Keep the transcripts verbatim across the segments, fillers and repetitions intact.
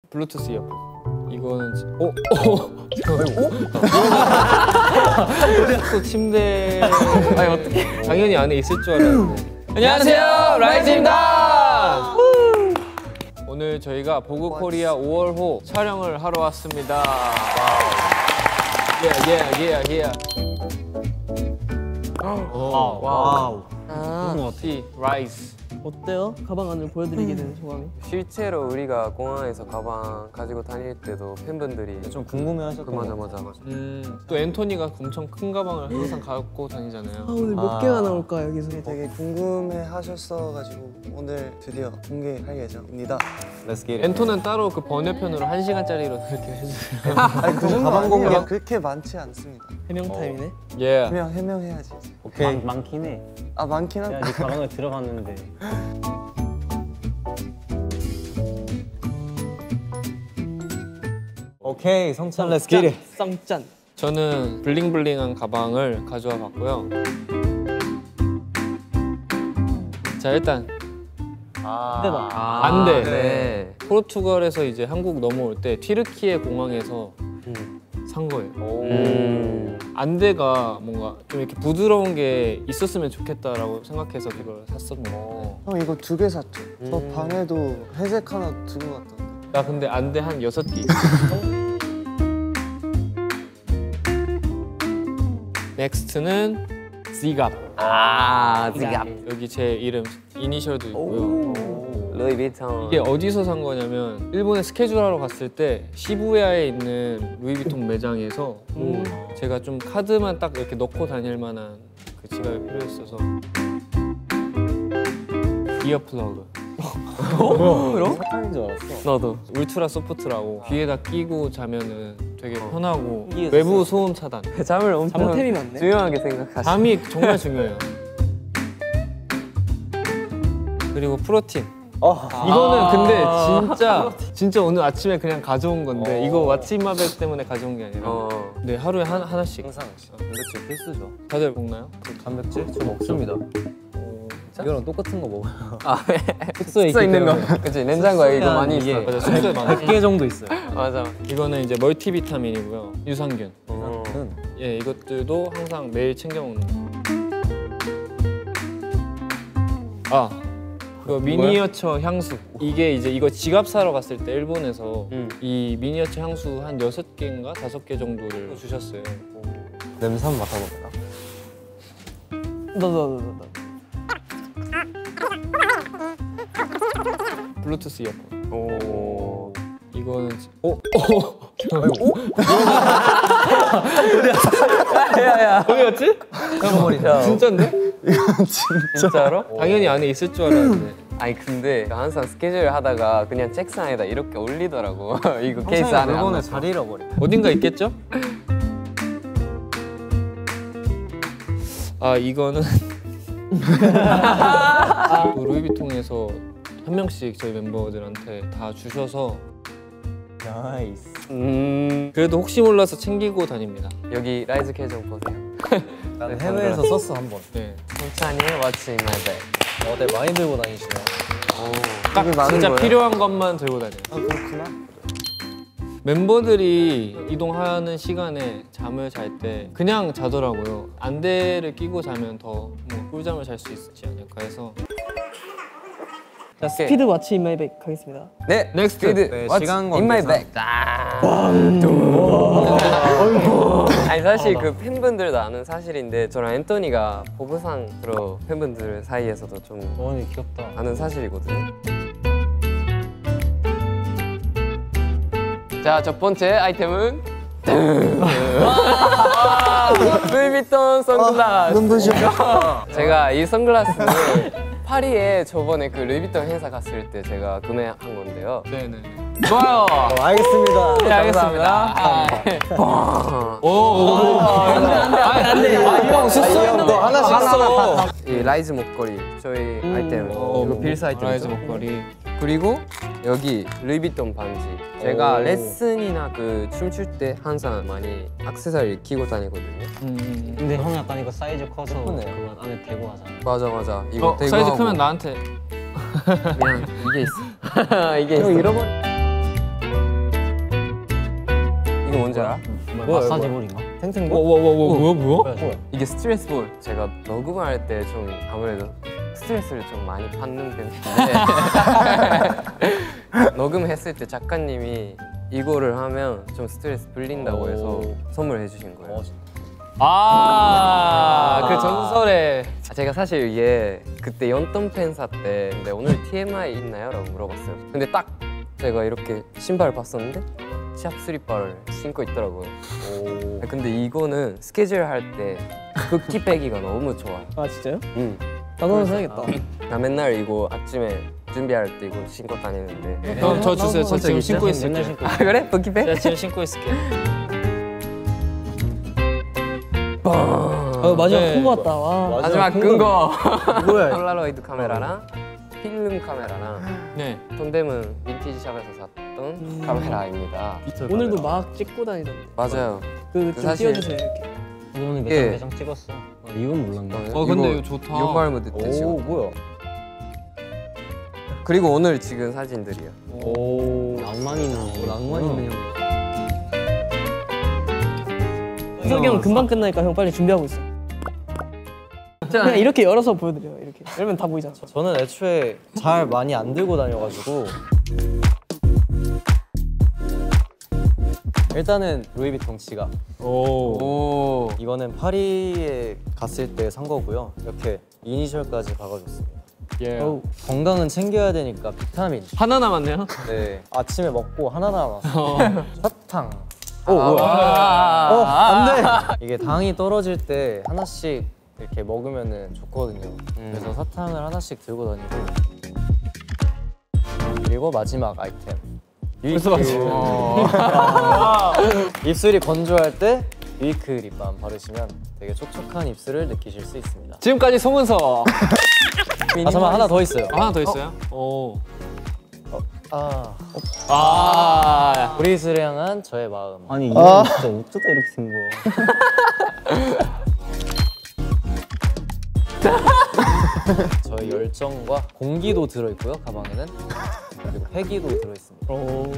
블루투스 이어폰. 이거는 지... 어? 어? 어? 또 침대... 아니 어떻게? 당연히 안에 있을 줄 알았는데. 안녕하세요, 라이즈입니다. 오늘 저희가 보그코리아 오월호 촬영을 하러 왔습니다. 예, 예, 예, 예. 와우. 와우. 아, 어떻게 라이즈. 어때요? 가방 안을 보여드리게 되는 소감이? 실제로 우리가 공항에서 가방 가지고 다닐 때도 팬분들이 좀 궁금해하셨던 그 맞아 맞아 맞아. 음, 또 앤토니가 엄청 큰 가방을 항상 갖고 다니잖아요. 아, 오늘 몇 아. 개가 나올까 여기서? 되게 궁금해하셨어가지고 오늘 드디어 공개할 예정입니다. Let's get it. 앤토는 따로 그 번외편으로 한 시간짜리로 이렇게 해주세요. 아니 그 정도 가방 공개? 아니에요. 그렇게 많지 않습니다. 해명 타임이네. 예. 해명 해명해야지. 오케이. 많, 많긴 해. 아 많긴 야, 한데. 네 가방을 들어봤는데. 오케이, 성찬 Let's get it. 쌍짠. 저는 블링블링한 가방을 가져와 봤고요. 자, 일단 안돼다. 아, 안돼. 네. 포르투갈에서 이제 한국 넘어올 때 튀르키예 공항에서 음. 산 거예요. 음. 안대가 뭔가 좀 이렇게 부드러운 게 있었으면 좋겠다라고 생각해서 이걸 샀었는데. 형 이거 두 개 샀죠? 저 음. 방에도 회색 하나 두고 갔던데. 나 근데 안대 한 여섯 개 있어. 넥스트는 지갑. 아, 지갑. 여기 제 이름 이니셜도 있고요. 루이비통. 이게 어디서 산 거냐면 일본에 스케줄 하러 갔을 때 시부야에 있는 루이비통 매장에서 음. 제가 좀 카드만 딱 이렇게 넣고 다닐 만한 그 지갑이 필요했어서 이어플러그. 뭐야? 사탕인 줄 알았어. 너도. 울트라 소프트라고 귀에다 끼고 자면은 되게 편하고 이게 외부 소음 차단. 잠을 엄청 잠템이 많네. 중요하게 생각하시. 잠이 정말 중요해요. 그리고 프로틴. 어. 이거는 근데 진짜 진짜 오늘 아침에 그냥 가져온 건데 이거 왓츠인마벨 때문에 가져온 게 아니라 어. 네 하루에 한, 하나씩 항상 단백질 필수죠. 다들 먹나요? 단백질? 저 먹습니다. 이거랑 똑같은 거 먹어요. 아, 네. 숙소에 숙소 있기 있는 거. 때문에. 그치, 냉장고에 이거 많이 이게 있어. 맞아, 숙소에 많아. 백 개 정도 있어요. 맞아. 이거는 이제 멀티비타민이고요. 유산균. 어. 음. 예, 이것들도 항상 매일 챙겨 먹는 거. 아, 이거 미니어처 향수. 이게 이제 이거 지갑 사러 갔을 때 일본에서 음. 이 미니어처 향수 한 여섯 개인가 다섯 개 정도를 주셨어요. 냄새 한번 맡아볼까? 너너너 너 너. 블루투스 이어폰. 오. 이거는 지- 어? 어? 야야. 어디였지? 잠깐만. 진짜인데? 진짜로? 당연히 안에 있을 줄 알았는데. 아니 근데 항상 스케줄 하다가 그냥 책상에다 이렇게 올리더라고. 이거 케이스 안에 안 일본에 넣고. 잘 잃어버려. 어딘가 있겠죠? 아 이거는 그 루이비통에서 한 명씩 저희 멤버들한테 다 주셔서 나이스. 음. 그래도 혹시 몰라서 챙기고 다닙니다. 여기 라이즈 계정 보세요. 나는 해외에서 썼어 한 번. 네. 성찬이의 What's in my bag. 어, 네 많이 들고 다니시네요. 딱 되게 많은 진짜 거예요? 필요한 것만 들고 다녀요. 아 그렇구나. 멤버들이 이동하는 시간에 잠을 잘 때 그냥 자더라고요. 안대를 끼고 자면 더 뭐 꿀잠을 잘 수 있지 않을까 해서. 자 스피드 왓츠 인 마이 백 가겠습니다. 네. 넥스트. 스피드. 네, What's 시간 in my 관계상. bag. 아니 사실 그 팬분들도 아는 사실인데 저랑 앤토니가 보부상으로 팬분들 사이에서도 좀 어이 귀엽다. 아는 사실이거든요. 자, 첫 번째 아이템은 루이비통 선글라스. 눈부셔. 제가 이 선글라스는 파리에 저번에 그 루이비통 행사 갔을 때 제가 구매한 건데요. 네네. 좋아요. 어, 알겠습니다. 네, 알겠습니다. 오. 안돼 안돼. 아형 숙소에 너 하나씩 하나. 이 라이즈 목걸이 저희 아이템. 어, 이거 빌스 아이템이죠. 라이즈 목걸이. 그리고 여기 루이비통 반지. 제가 오. 레슨이나 그 춤출 때 항상 많이 액세서리 끼고 다니거든요. 음. 근데 형 약간 이거 사이즈 커서 예쁘네. 그거 안에 대고 하잖아. 맞아 맞아. 이거 어, 대고 사이즈 하고 크면 나한테. 그냥 이게 있어. 이게 있어. 잃어버. 이거 뭔지 알아? 마사지 볼인가? 탱탱볼? 뭐뭐뭐 뭐야 뭐야? 이게 스트레스 볼. 제가 녹음을 할 때 좀 아무래도 스트레스를 좀 많이 받는 편인데 녹음했을 때 작가님이 이거를 하면 좀 스트레스 풀린다고 해서 선물해 주신 거예요. 아, 그 전설의 제가 사실 이게 그때 연던 팬사 때 근데 오늘 티엠아이 있나요? 라고 물어봤어요. 근데 딱 제가 이렇게 신발을 봤었는데 시합 스리퍼를 신고 있더라고요. 오. 근데 이거는 스케줄 할 때 극기 빼기가 너무 좋아요. 아 진짜요? 응. 나도 하나 사야겠다. 나 맨날 이거 아침에 준비할 때 이거 신고 다니는데. 형, 저 주세요. 저 지금 신고 있을게요. 아 그래? 극기 빼? 제가 지금 신고 있을게요. 아 마지막 네. 큰 거 같다. 와. 마지막 큰 거. 뭐야? 폴라로이드 카메라랑 필름 카메라랑 네. 톤뎀은 빈티지 샵에서 샀던 카메라입니다. 오늘도 막 찍고 다니던데. 맞아요. 그 그 좀 사실- 띄워주세요 이렇게. 오늘 예. 매장 매장 찍었어. 어, 이건 몰랐네. 어, 근데 이거 좋다. 요말 때 찍었다. 뭐야? 그리고 오늘 찍은 사진들이요. 오 낭만 있는 낭만 있는 형. 희석이 형 금방 끝나니까 형 빨리 준비하고 있어. 그냥 이렇게 열어서 보여드려. 이렇게 열면 다 보이잖아. 저는 애초에 잘 많이 안 들고 다녀가지고 일단은 루이비통 지갑. 오. 오. 이거는 파리에 갔을 때 산 거고요. 이렇게 이니셜까지 박아줬습니다. 예. 어우. 건강은 챙겨야 되니까 비타민. 하나 남았네요. 네. 아침에 먹고 하나 남았어. 어. 사탕. 오 뭐야? 어, 안 돼. 이게 당이 떨어질 때 하나씩 이렇게 먹으면은 좋거든요. 그래서 사탕을 하나씩 들고 다니고. 그리고 마지막 아이템. 벌써 입술이 건조할 때 유이크 립밤 바르시면 되게 촉촉한 입술을 느끼실 수 있습니다. 지금까지 소문서. 아, 잠깐 하나 더 있어요. 하나 더 있어요? 오. 아, 아. 브리스를 향한 저의 마음. 아니 이건 진짜 어쩌다 이렇게 생 거야? 저의 열정과 공기도 들어있고요, 가방에는. 그리고 폐기도 들어있습니다.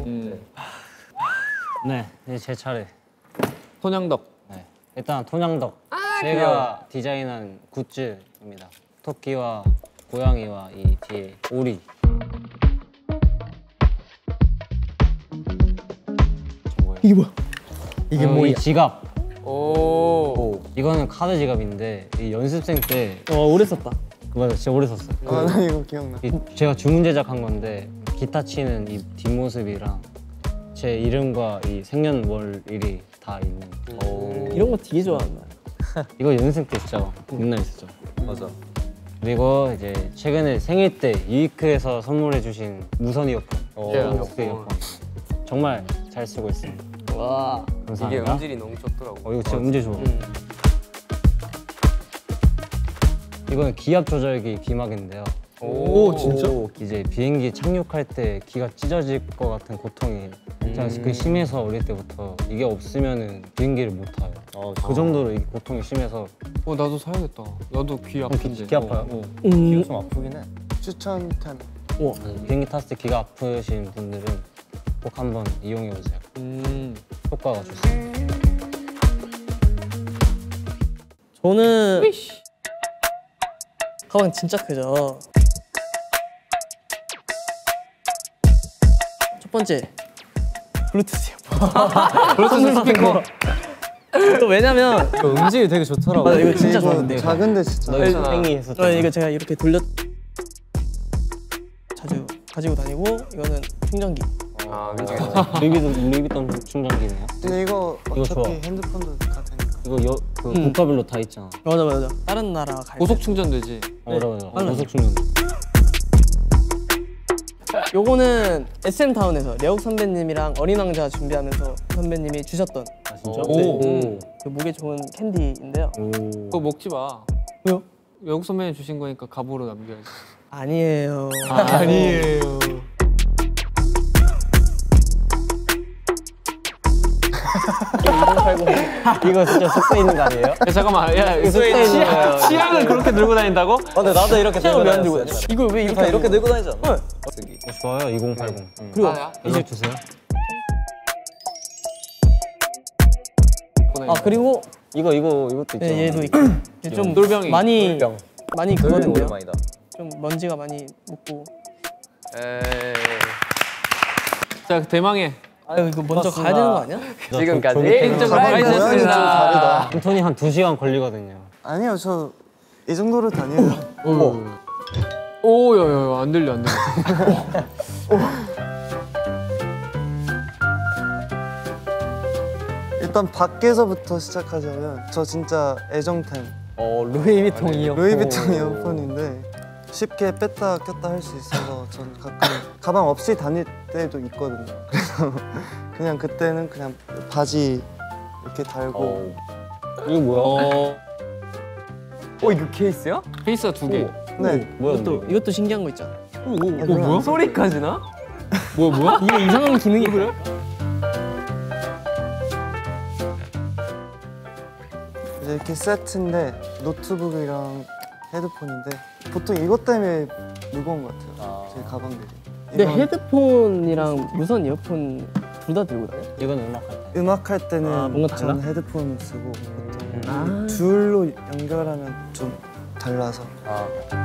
네, 이제 제 차례. 손양덕. 네, 일단 토냥덕. 제가 디자인한 굿즈입니다. 토끼와 고양이와 이 뒤에 오리. 이게 뭐야? 이게 뭐야? 이 지갑. 오. 이거는 카드 지갑인데 이 연습생 때 어 오래 썼다. 맞아, 진짜 오래 썼어. 아, 나 이거 기억나. 이 제가 주문 제작한 건데 기타 치는 이 뒷모습이랑 제 이름과 이 생년월일이 다 있는. 이런 거 되게 좋아한다. 이거 연습생 때 진짜 맨날 있었죠. 맞아. 그리고 이제 최근에 생일 때 유이크에서 선물해 주신 무선 이어폰. 예. 무선 이어폰. 정말 잘 쓰고 있습니다. 와. 이게 감사합니다. 음질이 너무 좋더라고. 어, 이거 진짜 음질 좋아. 음. 이거는 기압 조절기 귀마개인데요. 오, 진짜? 이제 비행기 착륙할 때 기가 찢어질 것 같은 고통이 제가 그 심해서 어릴 때부터 이게 없으면은 비행기를 못 타요. 그 정도로 이게 고통이 심해서. 어, 나도 사야겠다. 나도 귀 아픈데. 귀 아파요? 어. 음. 좀 아프긴 해. 추천템. 비행기 탔을 때 귀가 아프신 분들은 꼭 한번 이용해 보세요. 음. 효과가 좋습니다. 저는 가방 진짜 크죠. 첫 번째 블루투스 이어폰. 블루투스 스피커. 또 왜냐면 이거 음질이 되게 좋더라고. 맞아, 이거 진짜 좋은데. 작은데 진짜. 팽이 했었죠. 저는 이거 제가 이렇게 돌려 자주 가지고 다니고 이거는 충전기. 아 그치. 루이비통 루이비통 충전기네요. 근데 이거 이거 어차피 좋아. 핸드폰도 다 되니까. 이거 여, 그 음. 국가별로 다 있잖아. 맞아 맞아. 다른 나라 갈 때. 고속 충전되지. 어, 맞아 맞아. 빨라요. 고속 충전. 요거는 에스엠타운에서 려욱 선배님이랑 어린 왕자 준비하면서 선배님이 주셨던 아 진짜? 오. 그 목에 좋은 캔디인데요. 오. 그거 먹지 마. 왜요? 외국 선배님 주신 거니까 갑으로 남겨야지. 아니에요. 아니에요. 이거 진짜 속도 있는 거 아니에요? 야, 잠깐만. 야, 속도 왜 있는 치약, 거예요. 치약을 그렇게 들고 다닌다고? 아, 근데 나도 이렇게 들고 왜안 들고 다녔어. 다녀? 이걸 왜 이렇게 다 이렇게 들고 들고 다니잖아. 네. 쓰기. 어, 좋아요. 이공팔공. 응. 그리고 아, 연락 주세요. 아 그리고 이거 이거 이것도 있죠. 네, 얘도 있고 얘 좀 돌병이. 많이 돌병. 많이 돌병 그거든요. 오랜만이다. 좀 먼지가 많이 묻고. 에이. 자 대망의 아 이거 먼저 가야 되는 거 아니야? 지금까지 개인적 가방 모양이 좀 라이즈였습니다. 다르다. 톤이 한 두 시간 걸리거든요. 아니요, 저 이 정도로 다녀요. 오야야야 안 들려 안 들려. 일단 밖에서부터 시작하자면 저 진짜 애정템 어 루이비통 이어폰. 루이비통 이어폰인데 쉽게 뺐다 꼈다 할 수 있어서 전 가끔 가방 없이 다닐 때도 있거든요. 그래서 그냥 그때는 그냥 바지 이렇게 달고 어. 이거 뭐야? 어 어 이거 케이스야? 페이스가 두 개. 네. 뭐야? 이것도 근데 이것도 신기한 거 있잖아. 오, 오, 오 뭐야? 소리까지 나? 뭐야 뭐야? 이게 이상한 기능이 그래? 이제 이렇게 세트인데 노트북이랑 헤드폰인데 보통 이것 때문에 무거운 것 같아요. 제 가방들이. 근데 이건 헤드폰이랑 무선 이어폰 둘 다 들고 다녀? 이건 음악 할 때. 음악 할 때는 아, 뭔가 달라? 저는 헤드폰 쓰고 보통 아. 둘로 연결하면 좀 달라서. 아.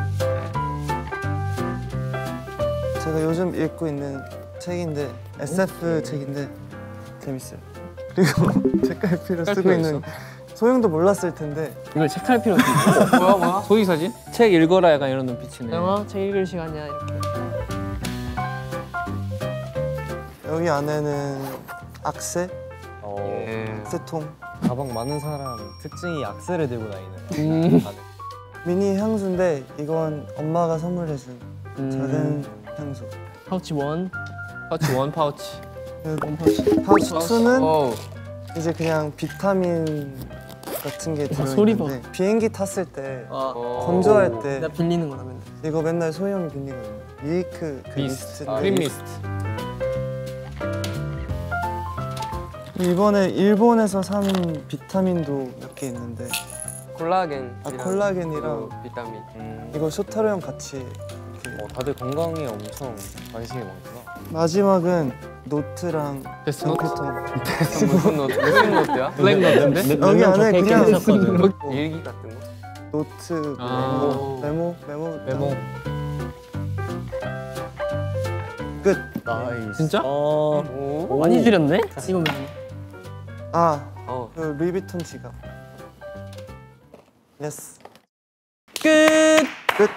제가 요즘 읽고 있는 책인데 에스에프 책인데 재밌어요. 그리고 책갈피로 쓰고 책갈피가 있는 소영도 몰랐을 텐데 이걸 체크할 필요 없어. 뭐야 뭐야? 소희 사진? 책 읽어라 약간 이런 눈빛이네. 영화 책 읽을 시간이야 이렇게. 여기 안에는 악세, 어. 예. 악세통, 가방 많은 사람 특징이 악세를 들고 다니는. 음. 다들. 미니 향수인데 이건 엄마가 선물해준 음. 작은 향수. 파우치 원. 파우치 원 파우치. 원 파우치. 파우치 투는 어. 이제 그냥 비타민 같은 게 소리 봐. 들어있는데 비행기 탔을 때 어. 건조할 때 내가 빌리는 거라면. 이거 맨날 소영이 빌리거든요. 밀크 그 미스트. 미스트인데 크림 미스트. 이번에 일본에서 산 비타민도 몇 개 있는데 콜라겐. 아, 콜라겐이랑 비타민. 음. 이거 쇼타로랑 같이 이렇게. 어, 다들 건강에 엄청 관심이 많구나. 마지막은 노트랑 데스노트? 연필통. 무슨 노트? 무슨 노트야? 블랙 노트인데? 여기 안에 그냥 있었거든. 뭐 일기 같은 거? 노트, 뭐 아. 메모, 메모, 메모, 메모. 끝. 나이스. 진짜? 어. 오. 많이 줄였네? 이거 아, 어. 그 루이비통 지갑. 예스. 끝. 끝.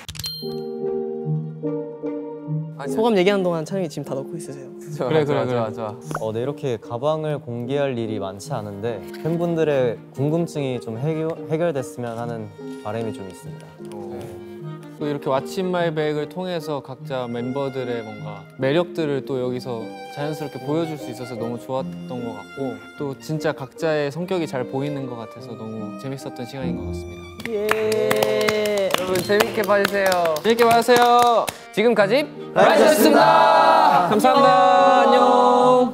아니, 소감 얘기하는 동안 찬영이 짐 다 넣고 있으세요. 좋아, 그래, 좋아, 그래, 좋아, 그래. 좋아. 어, 네, 이렇게 가방을 공개할 일이 많지 않은데 팬분들의 궁금증이 좀 해결, 해결됐으면 하는 바람이 좀 있습니다. 또 이렇게 왓츠 인 마이 백을 통해서 각자 멤버들의 뭔가 매력들을 또 여기서 자연스럽게 보여줄 수 있어서 너무 좋았던 것 같고 또 진짜 각자의 성격이 잘 보이는 것 같아서 너무 재밌었던 시간인 것 같습니다. 예. 여러분 재밌게 봐주세요. 재밌게 봐주세요. 지금까지 라이즈였습니다. 감사합니다. 안녕.